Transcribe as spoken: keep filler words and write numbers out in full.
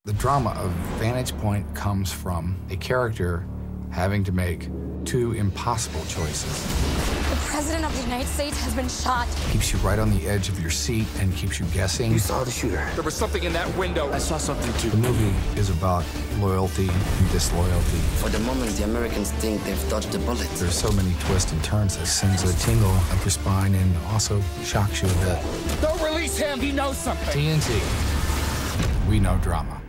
The drama of Vantage Point comes from a character having to make two impossible choices. The President of the United States has been shot. Keeps you right on the edge of your seat and keeps you guessing. You saw the shooter. There was something in that window. I saw something too. The movie is about loyalty and disloyalty. For the moment, the Americans think they've dodged a bullet. There's so many twists and turns that sends a tingle up your spine and also shocks you a bit. Don't release him. He knows something. T N T. We know drama.